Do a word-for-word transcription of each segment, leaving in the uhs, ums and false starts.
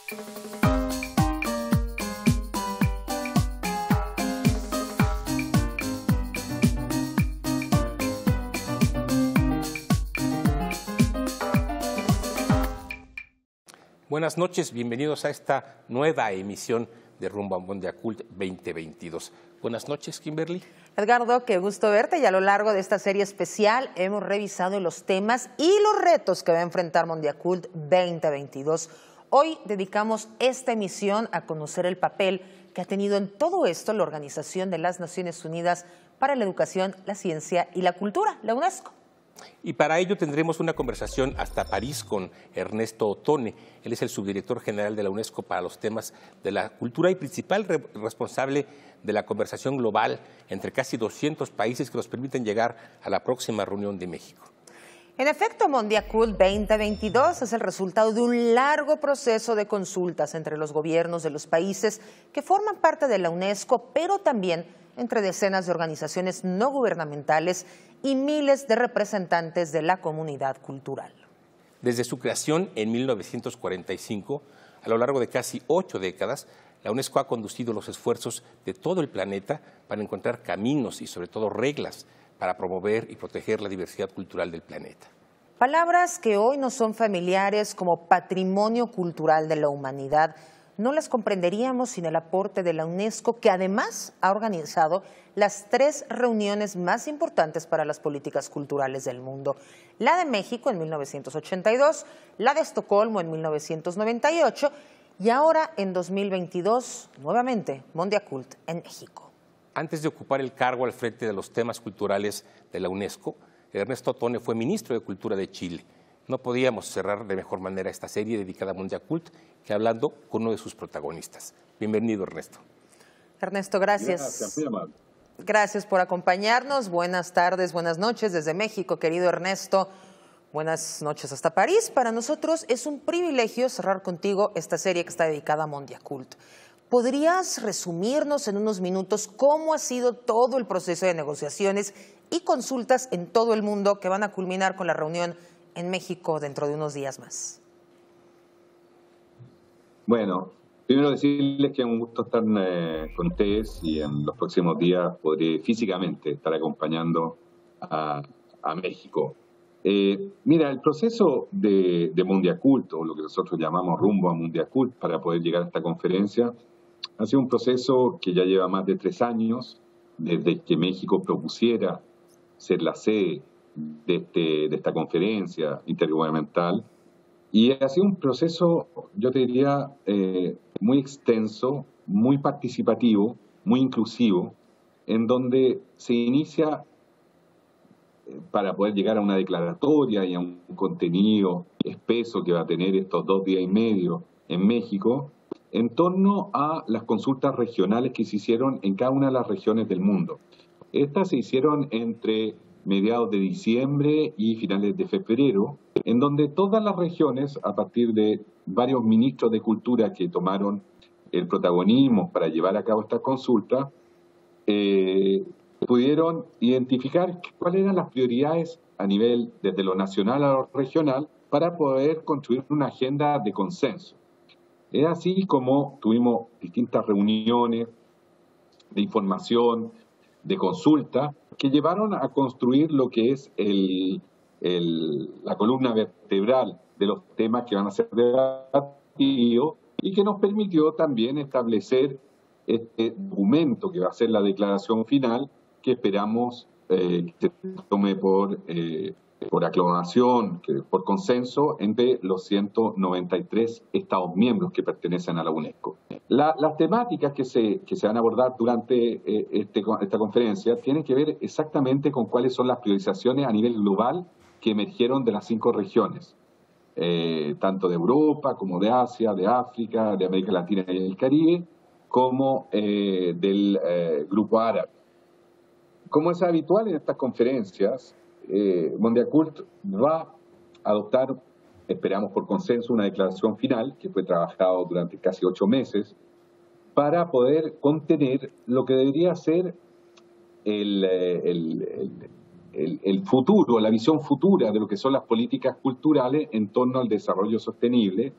Buenas noches, bienvenidos a esta nueva emisión de Rumbo a Mondiacult veinte veintidós. Buenas noches, Kimberly. Edgardo, qué gusto verte, y a lo largo de esta serie especial hemos revisado los temas y los retos que va a enfrentar Mondiacult veinte veintidós. Hoy dedicamos esta emisión a conocer el papel que ha tenido en todo esto la Organización de las Naciones Unidas para la Educación, la Ciencia y la Cultura, la UNESCO. Y para ello tendremos una conversación hasta París con Ernesto Otone. Él es el subdirector general de la UNESCO para los temas de la cultura y principal re responsable de la conversación global entre casi doscientos países que nos permiten llegar a la próxima reunión de México. En efecto, Mondiacult veinte veintidós es el resultado de un largo proceso de consultas entre los gobiernos de los países que forman parte de la UNESCO, pero también entre decenas de organizaciones no gubernamentales y miles de representantes de la comunidad cultural. Desde su creación en mil novecientos cuarenta y cinco, a lo largo de casi ocho décadas, la UNESCO ha conducido los esfuerzos de todo el planeta para encontrar caminos y sobre todo reglas para promover y proteger la diversidad cultural del planeta. Palabras que hoy nos son familiares como patrimonio cultural de la humanidad, no las comprenderíamos sin el aporte de la UNESCO, que además ha organizado las tres reuniones más importantes para las políticas culturales del mundo. La de México en mil novecientos ochenta y dos, la de Estocolmo en mil novecientos noventa y ocho y ahora en dos mil veintidós, nuevamente, Mondiacult en México. Antes de ocupar el cargo al frente de los temas culturales de la UNESCO, Ernesto Otone fue ministro de Cultura de Chile. No podíamos cerrar de mejor manera esta serie dedicada a Mondiacult que hablando con uno de sus protagonistas. Bienvenido, Ernesto. Ernesto, gracias. Gracias, muy amable. Gracias por acompañarnos. Buenas tardes, buenas noches desde México, querido Ernesto. Buenas noches hasta París. Para nosotros es un privilegio cerrar contigo esta serie que está dedicada a Mondiacult. ¿Podrías resumirnos en unos minutos cómo ha sido todo el proceso de negociaciones y consultas en todo el mundo que van a culminar con la reunión en México dentro de unos días más? Bueno, primero decirles que es un gusto estar eh, con ustedes y en los próximos días podré físicamente estar acompañando a, a México. Eh, mira, el proceso de, de Mondiacult, o lo que nosotros llamamos rumbo a Mondiacult, para poder llegar a esta conferencia, ha sido un proceso que ya lleva más de tres años, desde que México propusiera ser la sede de, este, de esta conferencia intergubernamental. Y ha sido un proceso, yo te diría, eh, muy extenso, muy participativo, muy inclusivo, en donde se inicia eh, para poder llegar a una declaratoria y a un contenido espeso que va a tener estos dos días y medio en México, en torno a las consultas regionales que se hicieron en cada una de las regiones del mundo. Estas se hicieron entre mediados de diciembre y finales de febrero, en donde todas las regiones, a partir de varios ministros de cultura que tomaron el protagonismo para llevar a cabo esta consulta, eh, pudieron identificar cuáles eran las prioridades a nivel, desde lo nacional a lo regional, para poder construir una agenda de consenso. Es así como tuvimos distintas reuniones de información, de consulta, que llevaron a construir lo que es el, el, la columna vertebral de los temas que van a ser debatidos y que nos permitió también establecer este documento que va a ser la declaración final que esperamos eh, que se tome por, eh, por aclamación, que, por consenso entre los ciento noventa y tres Estados miembros que pertenecen a la UNESCO. La, las temáticas que se, que se van a abordar durante eh, este, esta conferencia tienen que ver exactamente con cuáles son las priorizaciones a nivel global que emergieron de las cinco regiones, eh, tanto de Europa como de Asia, de África, de América Latina y el Caribe, como eh, del eh, Grupo Árabe. Como es habitual en estas conferencias, eh, Mondiacult va a adoptar, esperamos por consenso, una declaración final que fue trabajado durante casi ocho meses para poder contener lo que debería ser el, el, el, el, el futuro, la visión futura de lo que son las políticas culturales en torno al desarrollo sostenible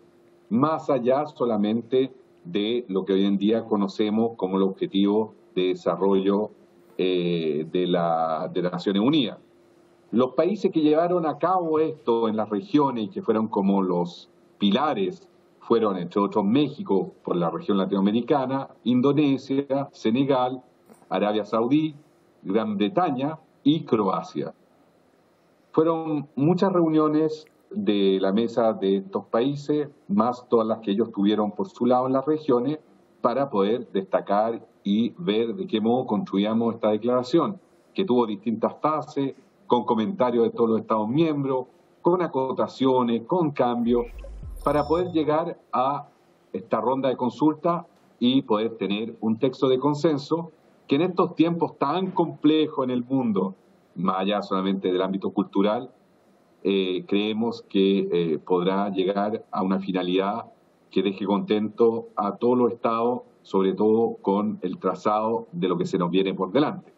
más allá solamente de lo que hoy en día conocemos como el Objetivo de Desarrollo eh, de, la, de las Naciones Unidas. Los países que llevaron a cabo esto en las regiones y que fueron como los pilares fueron, entre otros, México por la región latinoamericana, Indonesia, Senegal, Arabia Saudí, Gran Bretaña y Croacia. Fueron muchas reuniones de la mesa de estos países, más todas las que ellos tuvieron por su lado en las regiones, para poder destacar y ver de qué modo construíamos esta declaración, que tuvo distintas fases, con comentarios de todos los Estados miembros, con acotaciones, con cambios, para poder llegar a esta ronda de consulta y poder tener un texto de consenso que en estos tiempos tan complejos en el mundo, más allá solamente del ámbito cultural, eh, creemos que eh, podrá llegar a una finalidad que deje contento a todos los estados, sobre todo con el trazado de lo que se nos viene por delante.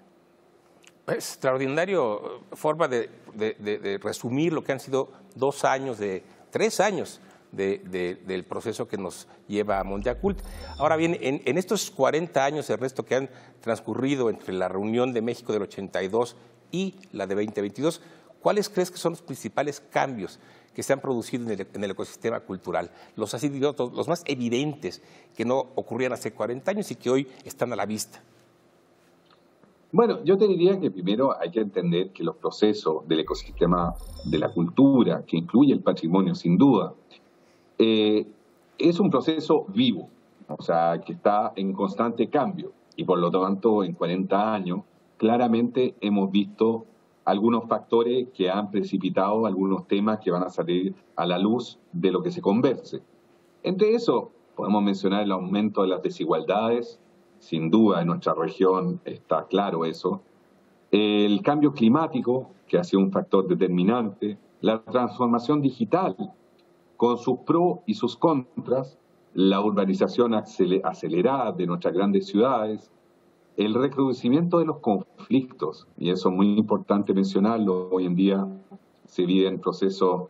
Extraordinario forma de, de, de, de resumir lo que han sido dos años, de tres años de, de, del proceso que nos lleva a Mondiacult. Ahora bien, en, en estos cuarenta años, el resto que han transcurrido entre la reunión de México del ochenta y dos y la de veinte veintidós, ¿cuáles crees que son los principales cambios que se han producido en el, en el ecosistema cultural? Los, así, los más evidentes, que no ocurrían hace cuarenta años y que hoy están a la vista. Bueno, yo te diría que primero hay que entender que los procesos del ecosistema de la cultura, que incluye el patrimonio sin duda, eh, es un proceso vivo, o sea, que está en constante cambio. Y por lo tanto, en cuarenta años, claramente hemos visto algunos factores que han precipitado algunos temas que van a salir a la luz de lo que se converse. Entre eso, podemos mencionar el aumento de las desigualdades. Sin duda, en nuestra región está claro eso. El cambio climático, que ha sido un factor determinante. La transformación digital, con sus pros y sus contras. La urbanización acelerada de nuestras grandes ciudades. El recrudecimiento de los conflictos, y eso es muy importante mencionarlo. Hoy en día se viven procesos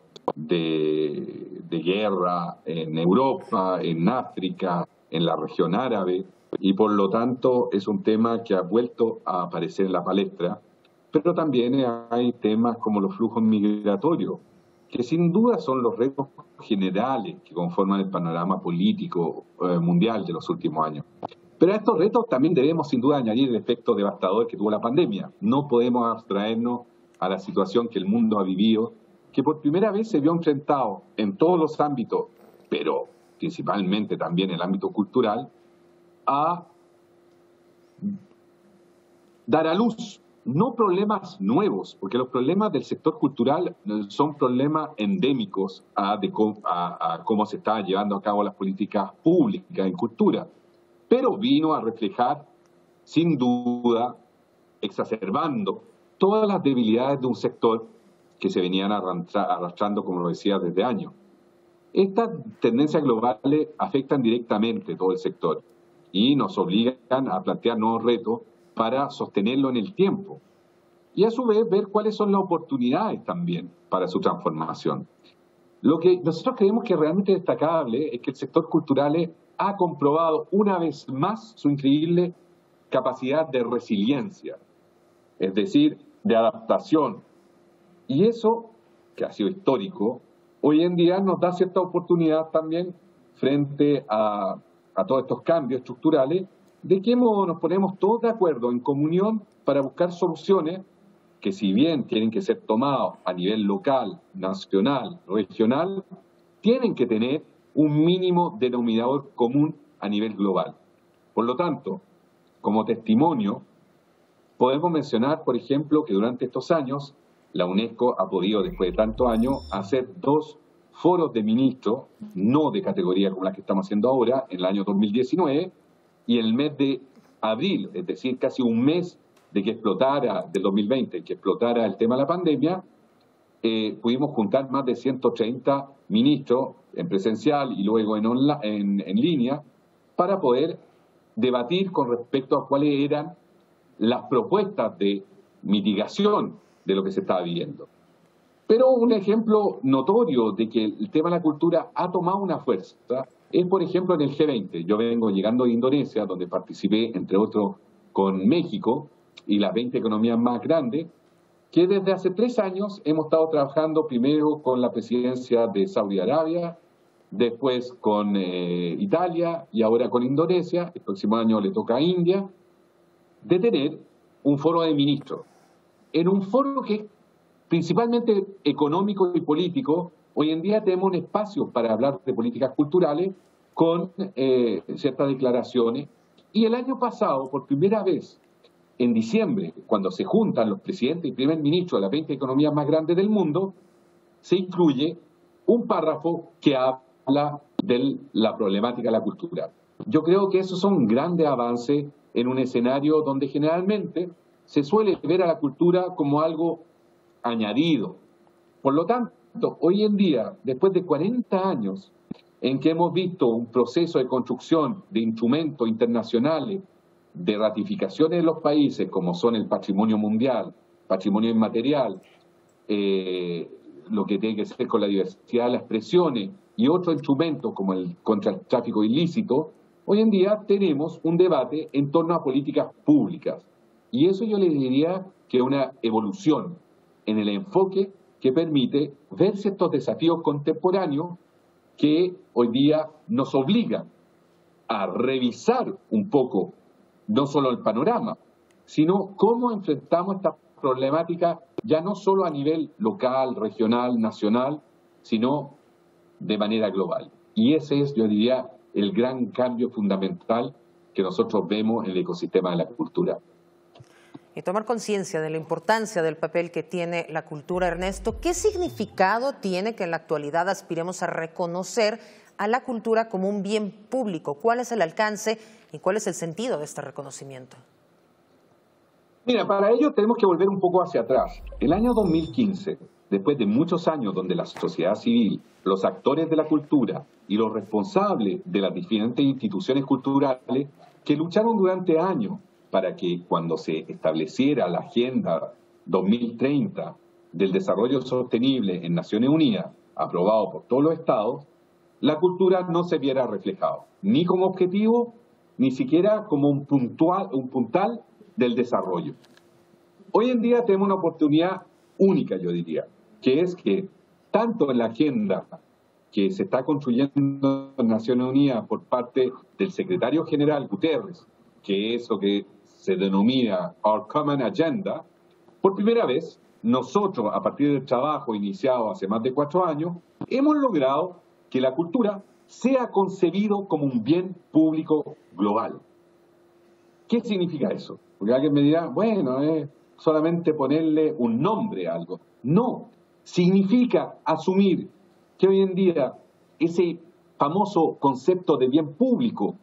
de, de guerra en Europa, en África, en la región árabe. Y por lo tanto es un tema que ha vuelto a aparecer en la palestra, pero también hay temas como los flujos migratorios, que sin duda son los retos generales que conforman el panorama político eh, mundial de los últimos años. Pero a estos retos también debemos sin duda añadir el efecto devastador que tuvo la pandemia. No podemos abstraernos a la situación que el mundo ha vivido, que por primera vez se vio enfrentado en todos los ámbitos, pero principalmente también en el ámbito cultural, a dar a luz, no problemas nuevos, porque los problemas del sector cultural son problemas endémicos a, de, a, a cómo se están llevando a cabo las políticas públicas en cultura, pero vino a reflejar, sin duda, exacerbando todas las debilidades de un sector que se venían arrastrando, como lo decía, desde años. Estas tendencias globales afectan directamente todo el sector y nos obligan a plantear nuevos retos para sostenerlo en el tiempo. Y a su vez ver cuáles son las oportunidades también para su transformación. Lo que nosotros creemos que es realmente destacable es que el sector cultural ha comprobado una vez más su increíble capacidad de resiliencia, es decir, de adaptación. Y eso, que ha sido histórico, hoy en día nos da cierta oportunidad también frente a a todos estos cambios estructurales, de qué modo nos ponemos todos de acuerdo en comunión para buscar soluciones que, si bien tienen que ser tomadas a nivel local, nacional, regional, tienen que tener un mínimo denominador común a nivel global. Por lo tanto, como testimonio, podemos mencionar, por ejemplo, que durante estos años la UNESCO ha podido, después de tantos años, hacer dos foros de ministros, no de categoría como las que estamos haciendo ahora, en el año dos mil diecinueve, y en el mes de abril, es decir, casi un mes de que explotara, del dos mil veinte, que explotara el tema de la pandemia, eh, pudimos juntar más de ciento treinta ministros en presencial y luego en, online, en, en línea, para poder debatir con respecto a cuáles eran las propuestas de mitigación de lo que se estaba viviendo. Pero un ejemplo notorio de que el tema de la cultura ha tomado una fuerza es, por ejemplo, en el G veinte. Yo vengo llegando de Indonesia, donde participé, entre otros, con México y las veinte economías más grandes, que desde hace tres años hemos estado trabajando primero con la presidencia de Saudi Arabia, después con eh, Italia y ahora con Indonesia. El próximo año le toca a India, de tener un foro de ministros. En un foro que principalmente económico y político, hoy en día tenemos un espacio para hablar de políticas culturales con eh, ciertas declaraciones. Y el año pasado, por primera vez, en diciembre, cuando se juntan los presidentes y primer ministro de las veinte economías más grandes del mundo, se incluye un párrafo que habla de la problemática de la cultura. Yo creo que esos son grandes avances en un escenario donde generalmente se suele ver a la cultura como algo añadido. Por lo tanto, hoy en día, después de cuarenta años en que hemos visto un proceso de construcción de instrumentos internacionales, de ratificaciones de los países, como son el patrimonio mundial, patrimonio inmaterial, eh, lo que tiene que ver con la diversidad de las expresiones y otros instrumentos como el contra el tráfico ilícito, hoy en día tenemos un debate en torno a políticas públicas. Y eso yo les diría que es una evolución en el enfoque que permite ver ciertos desafíos contemporáneos que hoy día nos obligan a revisar un poco no solo el panorama, sino cómo enfrentamos esta problemática ya no solo a nivel local, regional, nacional, sino de manera global. Y ese es, yo diría, el gran cambio fundamental que nosotros vemos en el ecosistema de la cultura. Y tomar conciencia de la importancia del papel que tiene la cultura, Ernesto, ¿qué significado tiene que en la actualidad aspiremos a reconocer a la cultura como un bien público? ¿Cuál es el alcance y cuál es el sentido de este reconocimiento? Mira, para ello tenemos que volver un poco hacia atrás. El año dos mil quince, después de muchos años donde la sociedad civil, los actores de la cultura y los responsables de las diferentes instituciones culturales que lucharon durante años para que cuando se estableciera la Agenda dos mil treinta del Desarrollo Sostenible en Naciones Unidas, aprobado por todos los estados, la cultura no se viera reflejado, ni como objetivo, ni siquiera como un, puntual, un puntal del desarrollo. Hoy en día tenemos una oportunidad única, yo diría, que es que tanto en la agenda que se está construyendo en Naciones Unidas por parte del secretario general Guterres, que es lo que se denomina Our Common Agenda, por primera vez, nosotros, a partir del trabajo iniciado hace más de cuatro años, hemos logrado que la cultura sea concebido como un bien público global. ¿Qué significa eso? Porque alguien me dirá, bueno, es solamente ponerle un nombre a algo. No, significa asumir que hoy en día ese famoso concepto de bien público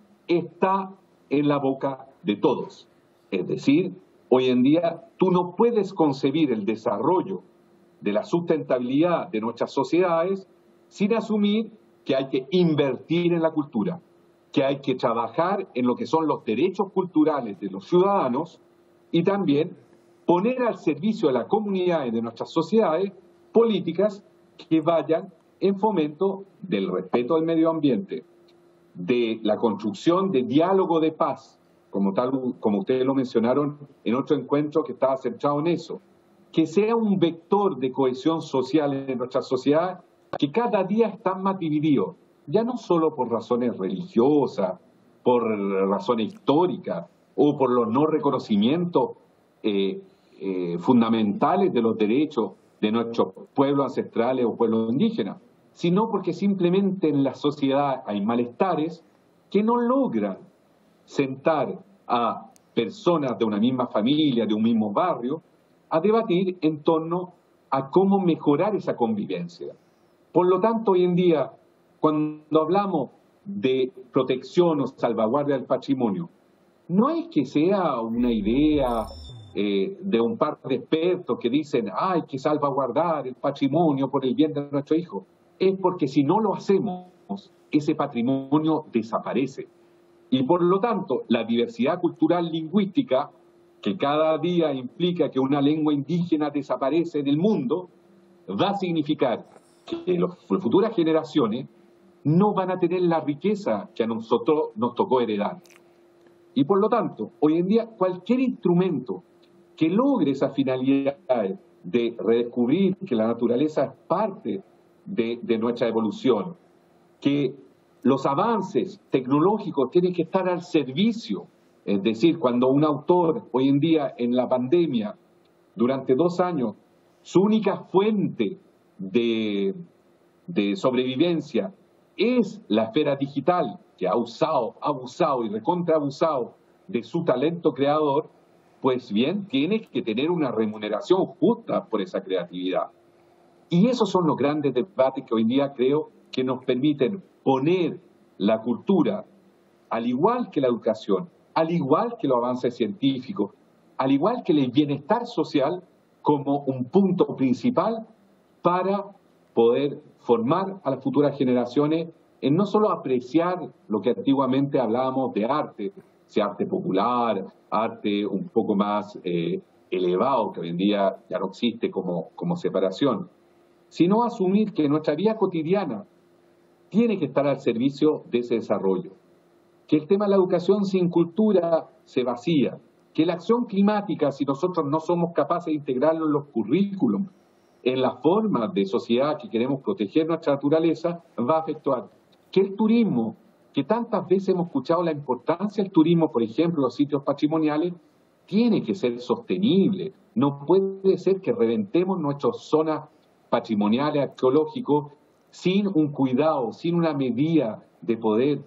está en la boca de todos. Es decir, hoy en día tú no puedes concebir el desarrollo de la sustentabilidad de nuestras sociedades sin asumir que hay que invertir en la cultura, que hay que trabajar en lo que son los derechos culturales de los ciudadanos y también poner al servicio de la comunidad y de nuestras sociedades políticas que vayan en fomento del respeto al medio ambiente, de la construcción de diálogo de paz, como tal, como ustedes lo mencionaron en otro encuentro que estaba centrado en eso, que sea un vector de cohesión social en nuestra sociedad, que cada día están más divididos, ya no solo por razones religiosas, por razones históricas o por los no reconocimientos eh, eh, fundamentales de los derechos de nuestros pueblos ancestrales o pueblos indígenas, sino porque simplemente en la sociedad hay malestares que no logran sentar a personas de una misma familia, de un mismo barrio, a debatir en torno a cómo mejorar esa convivencia. Por lo tanto, hoy en día, cuando hablamos de protección o salvaguardia del patrimonio, no es que sea una idea eh, de un par de expertos que dicen hay que salvaguardar el patrimonio por el bien de nuestro hijo. Es porque si no lo hacemos, ese patrimonio desaparece. Y por lo tanto, la diversidad cultural lingüística, que cada día implica que una lengua indígena desaparece del mundo, va a significar que las futuras generaciones no van a tener la riqueza que a nosotros nos tocó heredar. Y por lo tanto, hoy en día cualquier instrumento que logre esa finalidad de redescubrir que la naturaleza es parte de, de nuestra evolución, que los avances tecnológicos tienen que estar al servicio. Es decir, cuando un autor hoy en día en la pandemia, durante dos años, su única fuente de, de sobrevivencia es la esfera digital, que ha usado, abusado y recontra abusado de su talento creador, pues bien, tiene que tener una remuneración justa por esa creatividad. Y esos son los grandes debates que hoy en día creo que nos permiten poner la cultura, al igual que la educación, al igual que los avances científicos, al igual que el bienestar social, como un punto principal para poder formar a las futuras generaciones en no solo apreciar lo que antiguamente hablábamos de arte, sea arte popular, arte un poco más eh, elevado, que hoy en día ya no existe como, como separación, sino asumir que nuestra vida cotidiana tiene que estar al servicio de ese desarrollo. Que el tema de la educación sin cultura se vacía. Que la acción climática, si nosotros no somos capaces de integrarlo en los currículums, en las formas de sociedad que queremos proteger nuestra naturaleza, va a afectar. Que el turismo, que tantas veces hemos escuchado la importancia del turismo, por ejemplo, los sitios patrimoniales, tiene que ser sostenible. No puede ser que reventemos nuestras zonas patrimoniales, arqueológicos, sin un cuidado, sin una medida de poder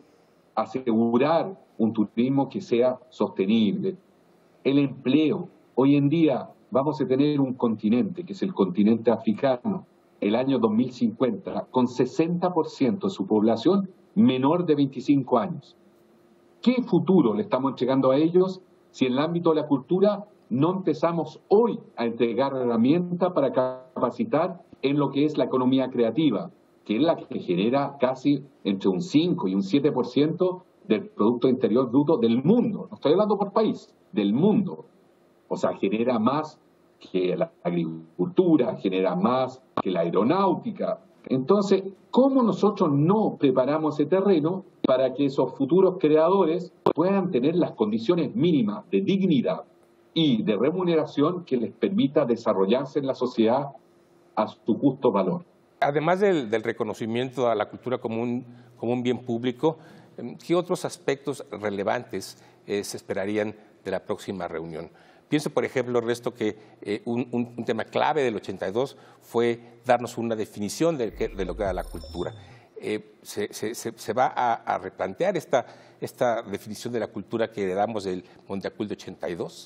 asegurar un turismo que sea sostenible. El empleo. Hoy en día vamos a tener un continente, que es el continente africano, el año dos mil cincuenta, con sesenta por ciento de su población menor de veinticinco años. ¿Qué futuro le estamos entregando a ellos si en el ámbito de la cultura no empezamos hoy a entregar herramientas para capacitar en lo que es la economía creativa, que es la que genera casi entre un cinco y un siete por ciento del Producto Interior Bruto del mundo? No estoy hablando por país, del mundo. O sea, genera más que la agricultura, genera más que la aeronáutica. Entonces, ¿cómo nosotros no preparamos ese terreno para que esos futuros creadores puedan tener las condiciones mínimas de dignidad y de remuneración que les permita desarrollarse en la sociedad a su justo valor? Además del, del reconocimiento a la cultura como un, como un bien público, ¿qué otros aspectos relevantes eh, se esperarían de la próxima reunión? Pienso, por ejemplo, Ernesto, que eh, un, un, un tema clave del ochenta y dos fue darnos una definición de, que, de lo que era la cultura. Eh, se, se, se va a, a replantear esta, esta definición de la cultura que heredamos del Monteacuil de ochenta y dos.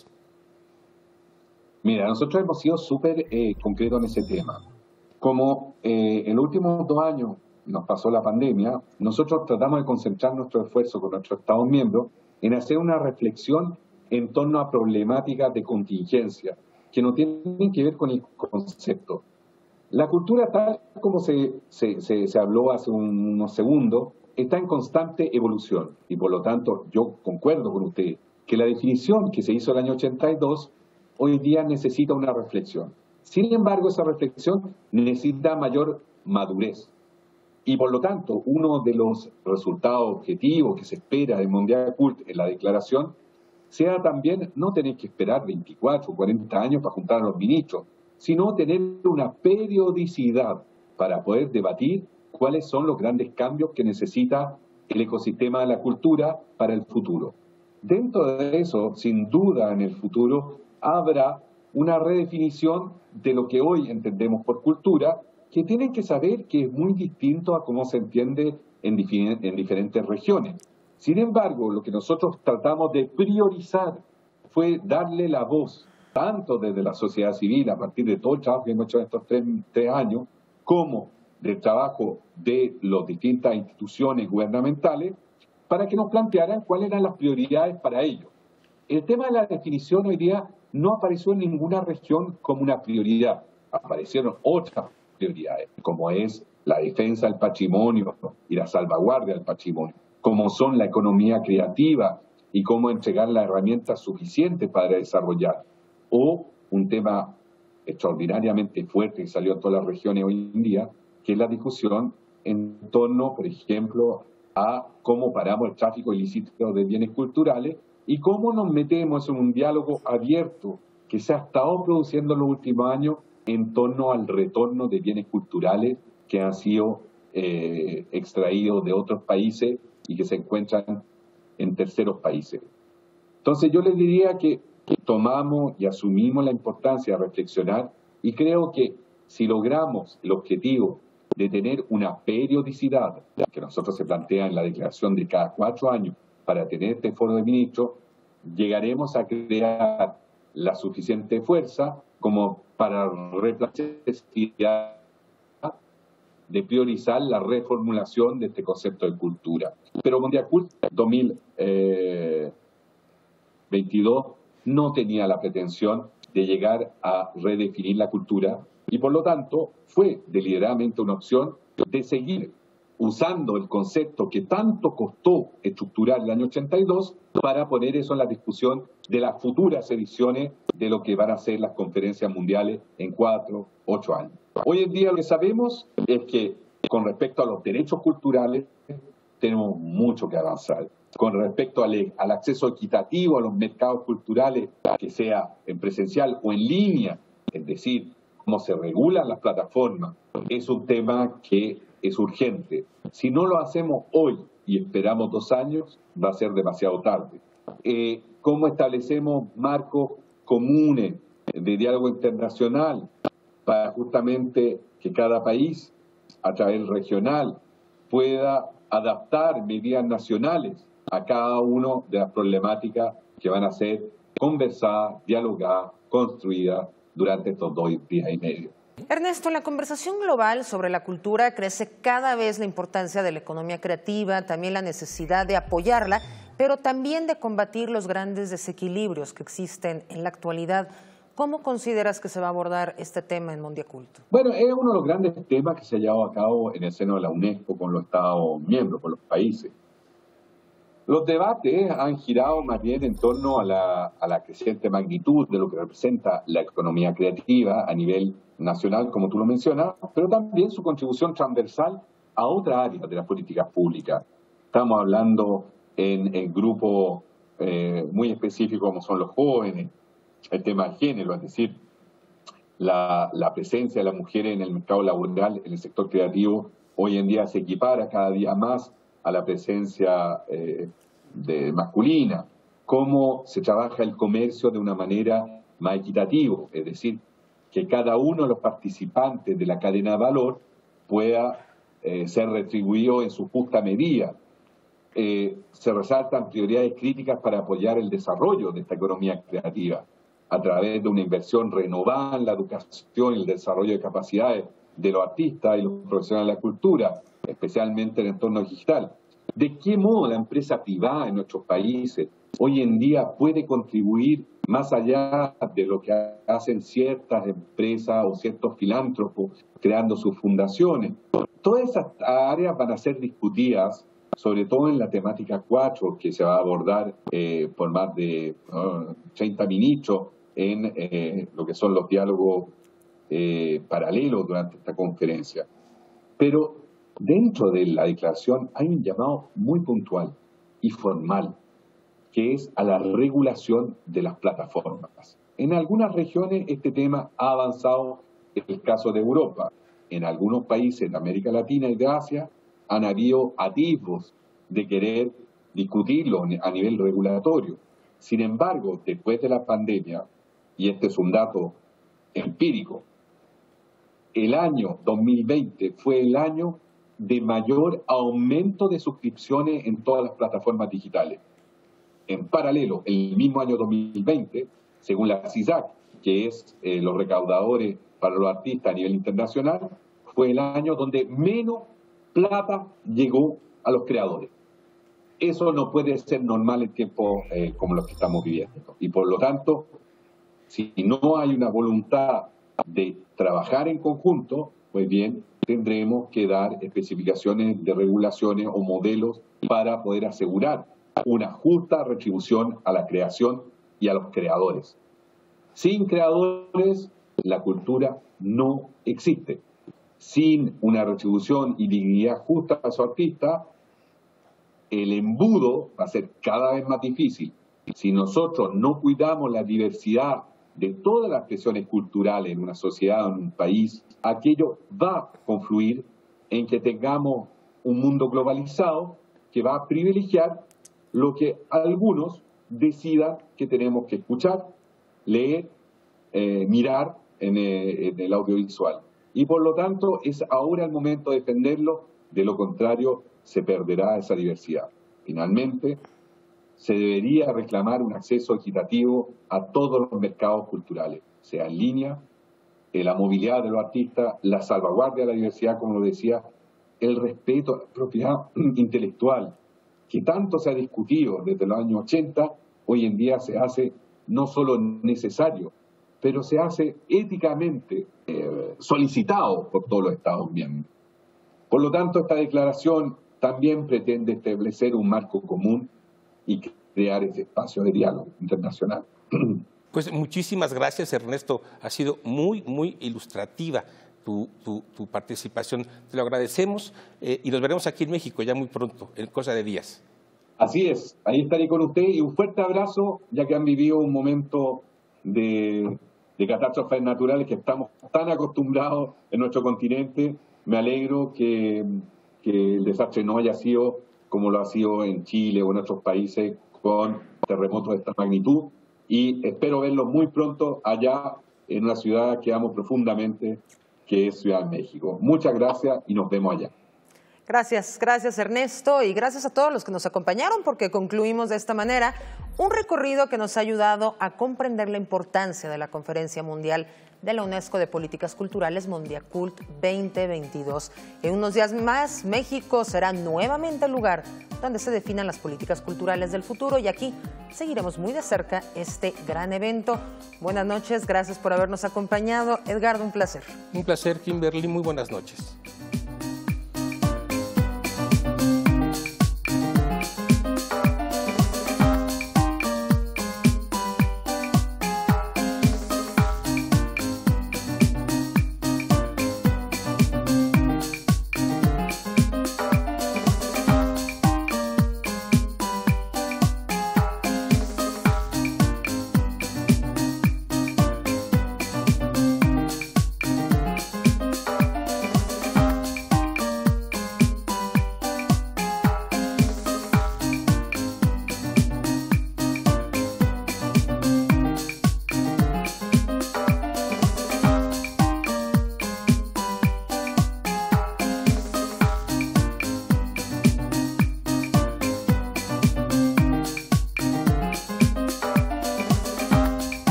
Mira, nosotros hemos sido súper eh, concretos en ese tema. Como eh, en los últimos dos años nos pasó la pandemia, nosotros tratamos de concentrar nuestro esfuerzo con nuestros Estados miembros en hacer una reflexión en torno a problemáticas de contingencia que no tienen que ver con el concepto. La cultura, tal como se, se, se, se habló hace unos segundos, está en constante evolución y por lo tanto yo concuerdo con usted que la definición que se hizo el año ochenta y dos hoy día necesita una reflexión. Sin embargo, esa reflexión necesita mayor madurez. Y por lo tanto, uno de los resultados objetivos que se espera del Monteacuil en la declaración sea también no tener que esperar veinticuatro o cuarenta años para juntar a los ministros, sino tener una periodicidad para poder debatir cuáles son los grandes cambios que necesita el ecosistema de la cultura para el futuro. Dentro de eso, sin duda, en el futuro habrá una redefinición de lo que hoy entendemos por cultura, que tienen que saber que es muy distinto a cómo se entiende en, en diferentes regiones. Sin embargo, lo que nosotros tratamos de priorizar fue darle la voz, tanto desde la sociedad civil, a partir de todo el trabajo que hemos hecho en estos tres, tres años, como del trabajo de las distintas instituciones gubernamentales, para que nos plantearan cuáles eran las prioridades para ellos. El tema de la definición hoy día no apareció en ninguna región como una prioridad. Aparecieron otras prioridades, como es la defensa del patrimonio y la salvaguardia del patrimonio, como son la economía creativa y cómo entregar las herramientas suficientes para desarrollar, o un tema extraordinariamente fuerte que salió en todas las regiones hoy en día, que es la discusión en torno, por ejemplo, a cómo paramos el tráfico ilícito de bienes culturales y cómo nos metemos en un diálogo abierto que se ha estado produciendo en los últimos años en torno al retorno de bienes culturales que han sido eh, extraídos de otros países y que se encuentran en terceros países. Entonces yo les diría que tomamos y asumimos la importancia de reflexionar y creo que si logramos el objetivo de tener una periodicidad que nosotros se plantea en la declaración de cada cuatro años para tener este foro de ministros, llegaremos a crear la suficiente fuerza como para replantear de priorizar la reformulación de este concepto de cultura. Pero Mondiacult dos mil veintidós no tenía la pretensión de llegar a redefinir la cultura y por lo tanto fue deliberadamente una opción de seguir usando el concepto que tanto costó estructurar el año ochenta y dos para poner eso en la discusión de las futuras ediciones de lo que van a ser las conferencias mundiales en cuatro, ocho años. Hoy en día lo que sabemos es que con respecto a los derechos culturales tenemos mucho que avanzar. Con respecto al, al acceso equitativo a los mercados culturales, que sea en presencial o en línea, es decir, cómo se regulan las plataformas, es un tema que es urgente. Si no lo hacemos hoy y esperamos dos años, va a ser demasiado tarde. Eh, ¿Cómo establecemos marcos comunes de diálogo internacional para justamente que cada país, a través regional, pueda adaptar medidas nacionales a cada una de las problemáticas que van a ser conversadas, dialogadas, construidas durante estos dos días y medio? Ernesto, en la conversación global sobre la cultura crece cada vez la importancia de la economía creativa, también la necesidad de apoyarla, pero también de combatir los grandes desequilibrios que existen en la actualidad. ¿Cómo consideras que se va a abordar este tema en Mondiacult? Bueno, es uno de los grandes temas que se ha llevado a cabo en el seno de la UNESCO con los Estados miembros, con los países. Los debates han girado más bien en torno a la, a la creciente magnitud de lo que representa la economía creativa a nivel nacional, como tú lo mencionas, pero también su contribución transversal a otras áreas de las políticas públicas. Estamos hablando en, en grupos eh, muy específicos como son los jóvenes, el tema de género, es decir, la, la presencia de las mujeres en el mercado laboral, en el sector creativo, hoy en día se equipara cada día más a la presencia eh, de masculina, cómo se trabaja el comercio de una manera más equitativa, es decir, que cada uno de los participantes de la cadena de valor pueda eh, ser retribuido en su justa medida. Eh, se resaltan prioridades críticas para apoyar el desarrollo de esta economía creativa a través de una inversión renovada en la educación y el desarrollo de capacidades de los artistas y los profesionales de la cultura, especialmente en el entorno digital. ¿De qué modo la empresa privada en nuestros países hoy en día puede contribuir más allá de lo que hacen ciertas empresas o ciertos filántropos creando sus fundaciones? Todas esas áreas van a ser discutidas, sobre todo en la temática cuatro, que se va a abordar eh, por más de uh, treinta ministros en eh, lo que son los diálogos eh, paralelos durante esta conferencia. Pero dentro de la declaración hay un llamado muy puntual y formal, que es a la regulación de las plataformas. En algunas regiones este tema ha avanzado, en el caso de Europa. En algunos países de América Latina y de Asia han habido atisbos de querer discutirlo a nivel regulatorio. Sin embargo, después de la pandemia, y este es un dato empírico, el año dos mil veinte fue el año de mayor aumento de suscripciones en todas las plataformas digitales. En paralelo, el mismo año dos mil veinte, según la CISAC, que es eh, los recaudadores para los artistas a nivel internacional, fue el año donde menos plata llegó a los creadores. Eso no puede ser normal en tiempos eh, como los que estamos viviendo. Y por lo tanto, si no hay una voluntad de trabajar en conjunto, pues bien, tendremos que dar especificaciones de regulaciones o modelos para poder asegurar una justa retribución a la creación y a los creadores. Sin creadores la cultura no existe. Sin una retribución y dignidad justa a su artista, el embudo va a ser cada vez más difícil. Si nosotros no cuidamos la diversidad de todas las expresiones culturales en una sociedad, en un país, aquello va a confluir en que tengamos un mundo globalizado que va a privilegiar lo que algunos decidan que tenemos que escuchar, leer, eh, mirar en, eh, en el audiovisual. Y por lo tanto es ahora el momento de defenderlo, de lo contrario se perderá esa diversidad. Finalmente, se debería reclamar un acceso equitativo a todos los mercados culturales, sea en línea, eh, la movilidad de los artistas, la salvaguardia de la diversidad, como lo decía, el respeto a la propiedad intelectual, que tanto se ha discutido desde los años ochenta, hoy en día se hace no solo necesario, pero se hace éticamente eh, solicitado por todos los Estados miembros. Por lo tanto, esta declaración también pretende establecer un marco común y crear ese espacio de diálogo internacional. Pues muchísimas gracias, Ernesto. Ha sido muy, muy ilustrativa tu, tu, tu participación. Te lo agradecemos eh, y nos veremos aquí en México ya muy pronto, en cosa de días. Así es, ahí estaré con usted y un fuerte abrazo, ya que han vivido un momento de, de catástrofes naturales que estamos tan acostumbrados en nuestro continente. Me alegro que, que el desastre no haya sido como lo ha sido en Chile o en otros países con terremotos de esta magnitud, y espero verlos muy pronto allá en una ciudad que amo profundamente, que es Ciudad de México. Muchas gracias y nos vemos allá. Gracias, gracias Ernesto, y gracias a todos los que nos acompañaron, porque concluimos de esta manera un recorrido que nos ha ayudado a comprender la importancia de la Conferencia Mundial de la UNESCO de Políticas Culturales Mondiacult veinte veintidós. En unos días más, México será nuevamente el lugar donde se definan las políticas culturales del futuro, y aquí seguiremos muy de cerca este gran evento. Buenas noches, gracias por habernos acompañado. Edgardo, un placer. Un placer, Kimberly, muy buenas noches.